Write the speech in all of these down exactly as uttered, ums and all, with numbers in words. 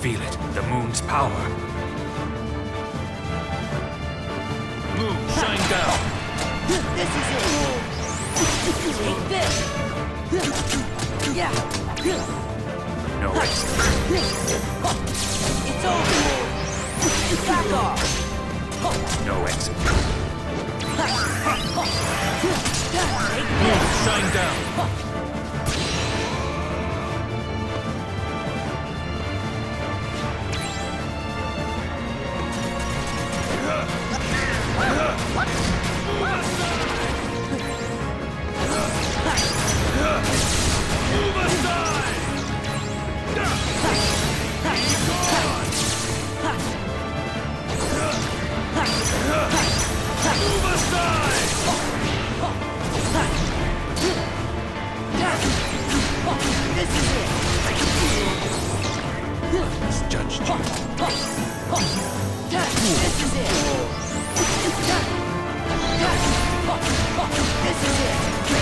feel it, the moon's power. Moon, shine down. This is it. Take this. Yeah. No exit. It's over. Back off. No exit. Take Moon, this. shine down. Move aside! Be gone! Move aside! This is it. Misjudged you. This is it. This is it.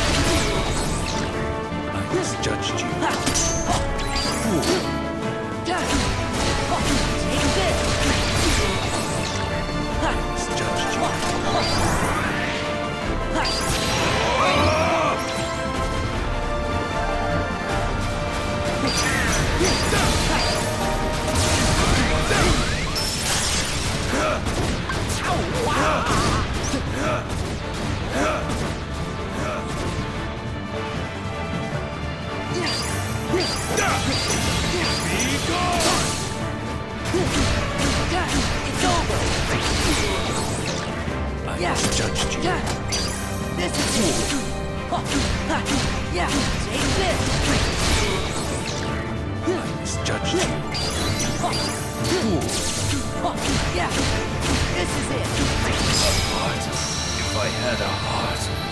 I misjudged you. Fool. Take this. Misjudged you. Be gone! It's over. I misjudged you. This is it. Yeah, take this. I misjudged you. Fool. Yeah, this is it. A heart. If I had a heart.